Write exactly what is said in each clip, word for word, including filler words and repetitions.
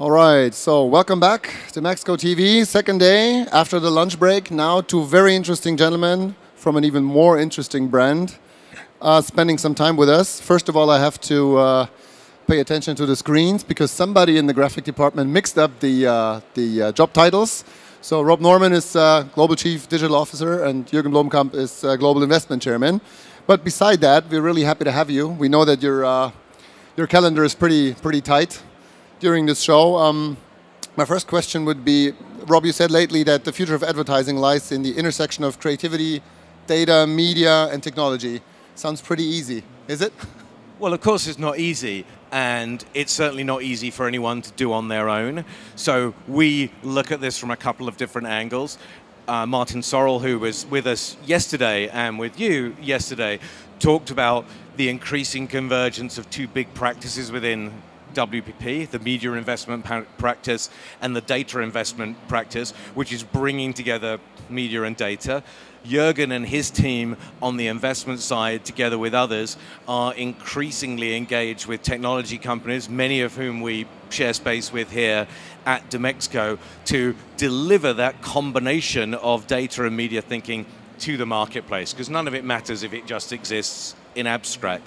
All right, so welcome back to Mexico T V, second day after the lunch break. Now two very interesting gentlemen from an even more interesting brand uh, spending some time with us. First of all, I have to uh, pay attention to the screens because somebody in the graphic department mixed up the, uh, the uh, job titles. So Rob Norman is uh, Global Chief Digital Officer and Jürgen Blomkamp is uh, Global Investment Chairman. But beside that, we're really happy to have you. We know that your, uh, your calendar is pretty, pretty tight during this show. Um, my first question would be, Rob, you said lately that the future of advertising lies in the intersection of creativity, data, media, and technology. Sounds pretty easy, is it? Well, of course it's not easy, and it's certainly not easy for anyone to do on their own. So we look at this from a couple of different angles. Uh, Martin Sorrell, who was with us yesterday and with you yesterday, talked about the increasing convergence of two big practices within W P P, the media investment practice and the data investment practice, which is bringing together media and data. Jürgen and his team on the investment side, together with others, are increasingly engaged with technology companies, many of whom we share space with here at Demexco, to deliver that combination of data and media thinking to the marketplace, because none of it matters if it just exists in abstract.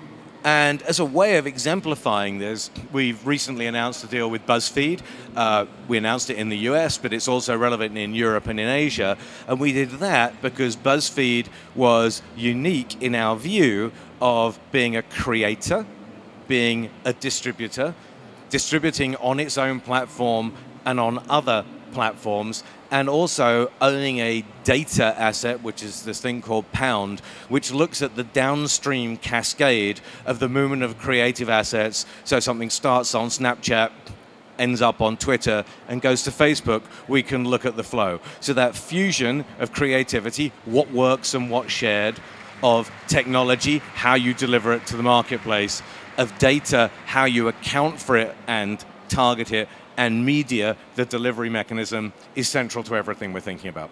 And as a way of exemplifying this, we've recently announced a deal with BuzzFeed. Uh, we announced it in the U S, but it's also relevant in Europe and in Asia. And we did that because BuzzFeed was unique in our view of being a creator, being a distributor, distributing on its own platform and on other platforms, and also owning a data asset, which is this thing called Pound, which looks at the downstream cascade of the movement of creative assets. So something starts on Snapchat, ends up on Twitter, and goes to Facebook, we can look at the flow. So that fusion of creativity, what works and what's shared, of technology, how you deliver it to the marketplace, of data, how you account for it and target it, and media, the delivery mechanism, is central to everything we're thinking about.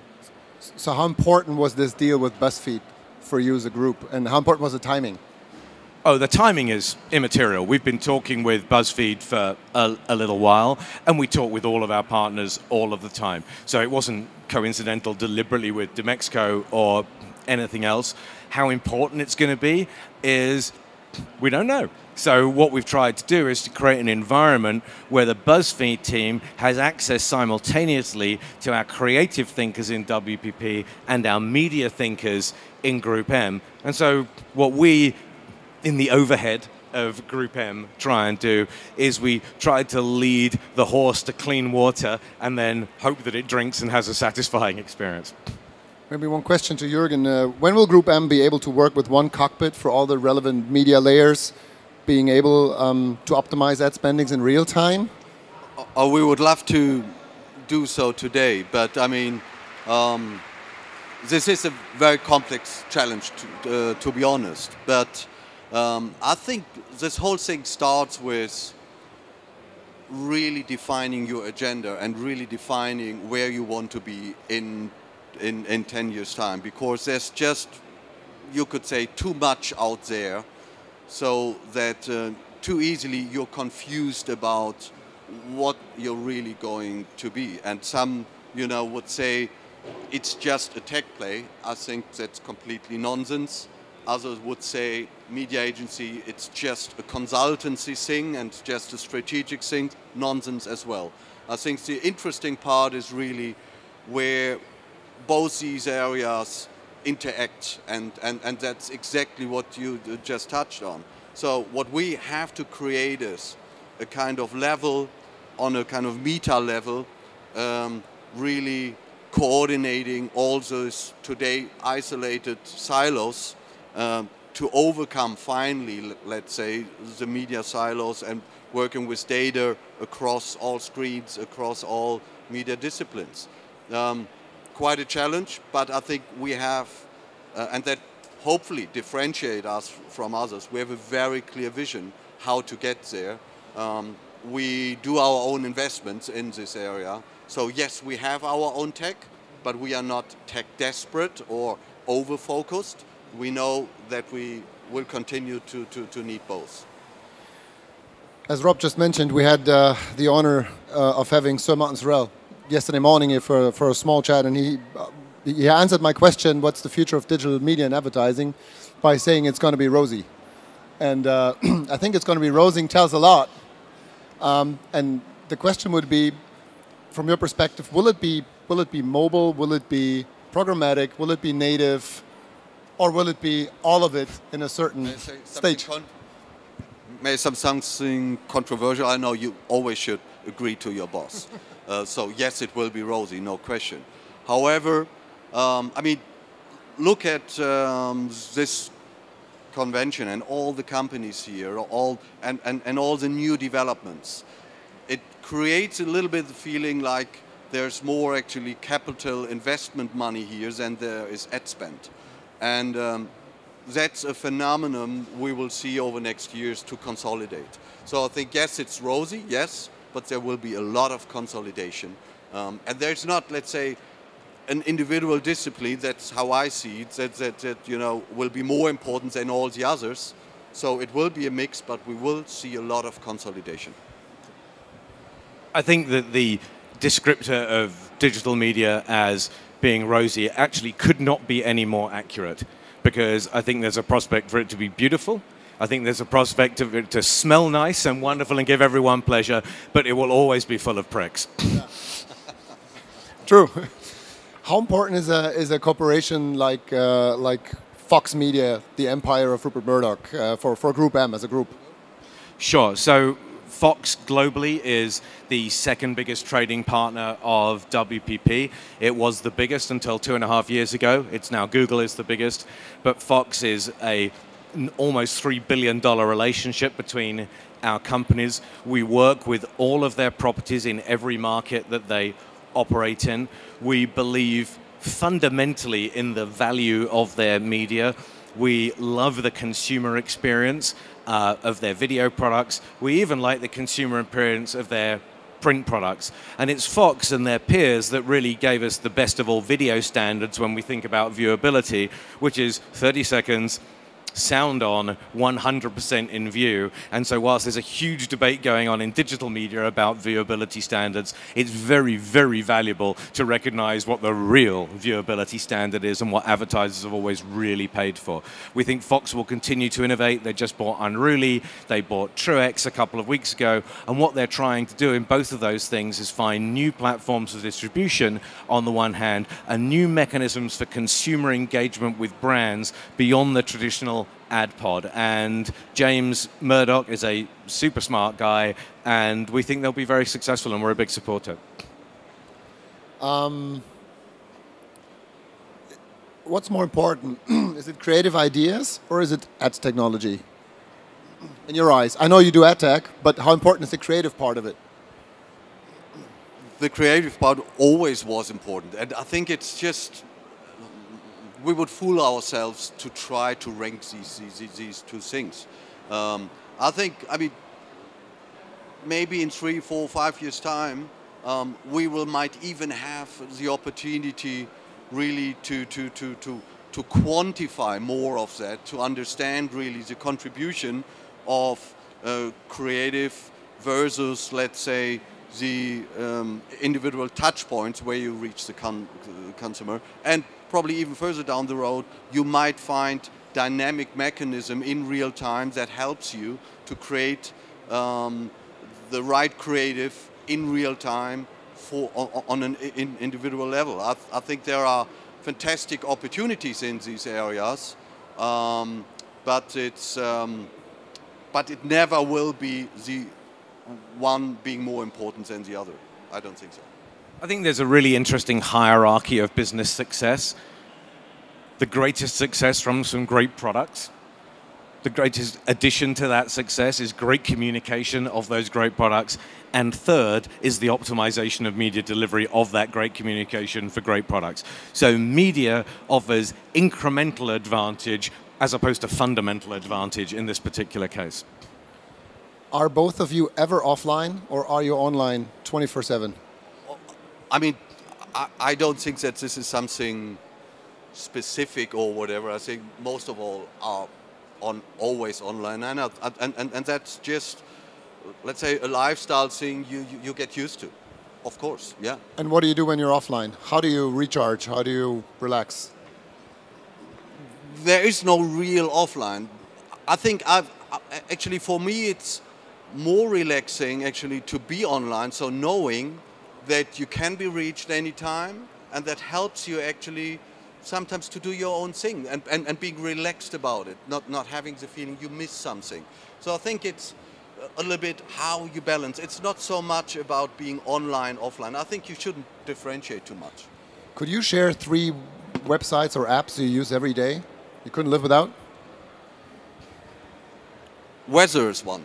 So how important was this deal with BuzzFeed for you as a group, and how important was the timing? Oh, the timing is immaterial. We've been talking with BuzzFeed for a, a little while, and we talk with all of our partners all of the time. So it wasn't coincidental deliberately with Demexco or anything else. How important it's going to be is, we don't know. So what we've tried to do is to create an environment where the BuzzFeed team has access simultaneously to our creative thinkers in W P P and our media thinkers in Group M. And so what we, in the overhead of Group M, try and do is we try to lead the horse to clean water and then hope that it drinks and has a satisfying experience. Maybe one question to Jürgen. Uh, when will Group M be able to work with one cockpit for all the relevant media layers, being able um, to optimize ad spendings in real time? Oh, we would love to do so today, but I mean, um, this is a very complex challenge, to, uh, to be honest. But um, I think this whole thing starts with really defining your agenda and really defining where you want to be in In, in ten years' time, because there's just, you could say, too much out there, so that uh, too easily you're confused about what you're really going to be. And some, you know, would say it's just a tech play. I think that's completely nonsense. Others would say media agency, it's just a consultancy thing and just a strategic thing. Nonsense as well. I think the interesting part is really where both these areas interact, and, and, and that's exactly what you just touched on. So what we have to create is a kind of level, on a kind of meta level, um, really coordinating all those today isolated silos um, to overcome finally, let's say, the media silos and working with data across all screens, across all media disciplines. Um, Quite a challenge, but I think we have, uh, and that hopefully differentiate us from others. We have a very clear vision how to get there. Um, we do our own investments in this area. So yes, we have our own tech, but we are not tech desperate or over-focused. We know that we will continue to, to, to need both. As Rob just mentioned, we had uh, the honor uh, of having Sir Martin Sorrell yesterday morning for, for a small chat, and he, uh, he answered my question, what's the future of digital media and advertising, by saying it's going to be rosy. And uh, I think it's going to be rosy tells a lot. Um, and the question would be, from your perspective, will it be, will it be mobile, will it be programmatic, will it be native, or will it be all of it in a certain stage? May some something controversial. I know you always should agree to your boss. uh, so yes, it will be rosy, no question. However, um, I mean, look at um, this convention and all the companies here, all and, and, and all the new developments. It creates a little bit of feeling like there's more actually capital investment money here than there is ad spend. And um, that's a phenomenon we will see over next years to consolidate. So I think, yes, it's rosy, yes, but there will be a lot of consolidation. Um, and there's not, let's say, an individual discipline, that's how I see it, that, that, that you know, will be more important than all the others. So it will be a mix, but we will see a lot of consolidation. I think that the descriptor of digital media as being rosy actually could not be any more accurate, because I think there's a prospect for it to be beautiful. I think there's a prospect of it to smell nice and wonderful and give everyone pleasure, but it will always be full of pricks. Yeah. True. How important is a is a corporation like uh, like Fox Media, the empire of Rupert Murdoch, uh, for for Group M as a group? Sure. So Fox globally is the second biggest trading partner of W P P. It was the biggest until two and a half years ago. It's now Google is the biggest, but Fox is a an almost three billion dollar relationship between our companies. We work with all of their properties in every market that they operate in. We believe fundamentally in the value of their media. We love the consumer experience uh, of their video products. We even like the consumer experience of their print products. And it's Fox and their peers that really gave us the best of all video standards when we think about viewability, which is thirty seconds, sound on, one hundred percent in view. And so whilst there's a huge debate going on in digital media about viewability standards, it's very, very valuable to recognize what the real viewability standard is and what advertisers have always really paid for. We think Fox will continue to innovate. They just bought Unruly, they bought Truex a couple of weeks ago, and what they're trying to do in both of those things is find new platforms of distribution on the one hand, and new mechanisms for consumer engagement with brands beyond the traditional ad pod. And James Murdoch is a super smart guy, and we think they'll be very successful, and we're a big supporter. Um, what's more important? Is it creative ideas or is it ad technology? In your eyes, I know you do ad tech, but how important is the creative part of it? The creative part always was important, and I think it's just we would fool ourselves to try to rank these these, these two things. Um, I think, I mean, maybe in three, four, five years' time, um, we will might even have the opportunity really to to to to to quantify more of that, to understand really the contribution of uh, creative versus, let's say, the um, individual touch points where you reach the con consumer. And probably even further down the road, you might find dynamic mechanism in real time that helps you to create um, the right creative in real time for on, on an in individual level. I, I think there are fantastic opportunities in these areas, um, but it's um, but it never will be the one being more important than the other. I don't think so. I think there's a really interesting hierarchy of business success. The greatest success comes from great products. The greatest addition to that success is great communication of those great products. And third is the optimization of media delivery of that great communication for great products. So media offers incremental advantage as opposed to fundamental advantage in this particular case. Are both of you ever offline, or are you online twenty-four seven? I mean, I, I don't think that this is something specific or whatever. I think most of all are on always online, and and and, and that's just let's say, a lifestyle thing you, you, you get used to. Of course, yeah. And what do you do when you're offline? How do you recharge? How do you relax? There is no real offline. I think I've actually, for me, it's more relaxing actually to be online. So knowing that you can be reached anytime, and that helps you actually sometimes to do your own thing and, and, and being relaxed about it, not, not having the feeling you miss something. So I think it's a little bit how you balance. It's not so much about being online, offline. I think you shouldn't differentiate too much. Could you share three websites or apps you use every day you couldn't live without? Weather is one.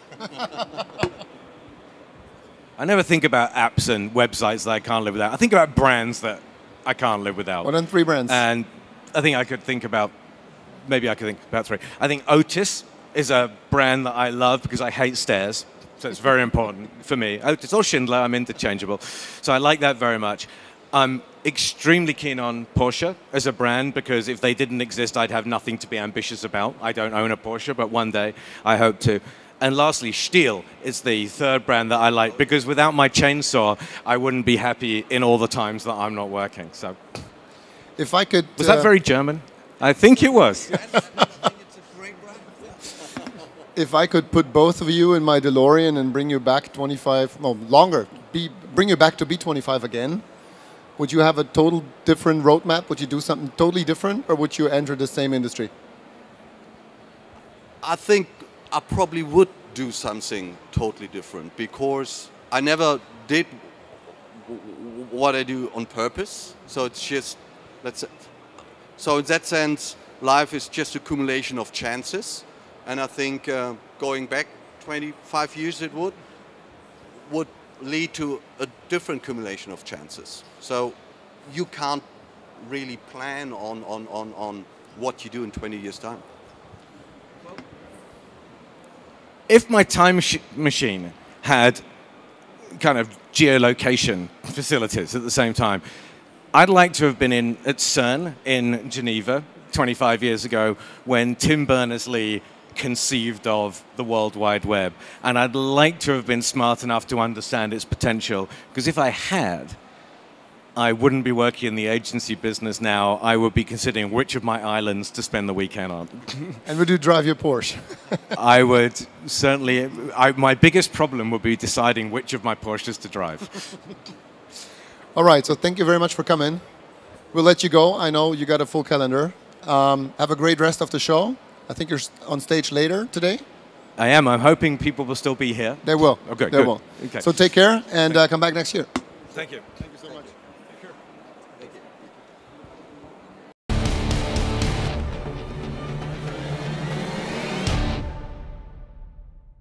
I never think about apps and websites that I can't live without. I think about brands that I can't live without. Well, then three brands. And I think I could think about, maybe I could think about three. I think Otis is a brand that I love because I hate stairs. So it's very important for me. Otis or Schindler, I'm interchangeable. So I like that very much. I'm extremely keen on Porsche as a brand because if they didn't exist, I'd have nothing to be ambitious about. I don't own a Porsche, but one day I hope to. And lastly, Stihl is the third brand that I like because without my chainsaw, I wouldn't be happy in all the times that I'm not working. So, if I could, was uh, that very German? I think it was. If I could put both of you in my DeLorean and bring you back twenty-five, well, longer, be, bring you back to B twenty-five again, would you have a total different roadmap? Would you do something totally different, or would you enter the same industry? I think I probably would do something totally different because I never did what I do on purpose. So it's just, let's say, so in that sense, life is just accumulation of chances. And I think uh, going back twenty-five years, it would would lead to a different accumulation of chances. So you can't really plan on, on, on, on what you do in twenty years' time. If my time machine had kind of geolocation facilities at the same time, I'd like to have been in at CERN in Geneva twenty-five years ago when Tim Berners-Lee conceived of the World Wide Web. And I'd like to have been smart enough to understand its potential, because if I had, I wouldn't be working in the agency business now. I would be considering which of my islands to spend the weekend on. And would you drive your Porsche? I would certainly, I, my biggest problem would be deciding which of my Porsches to drive. All right, so thank you very much for coming. We'll let you go. I know you got a full calendar. Um, have a great rest of the show. I think you're on stage later today. I am. I'm hoping people will still be here. They will. Okay, they good. will. Okay. So take care and uh, come back next year. Thank you. Thank you so much. Thank you.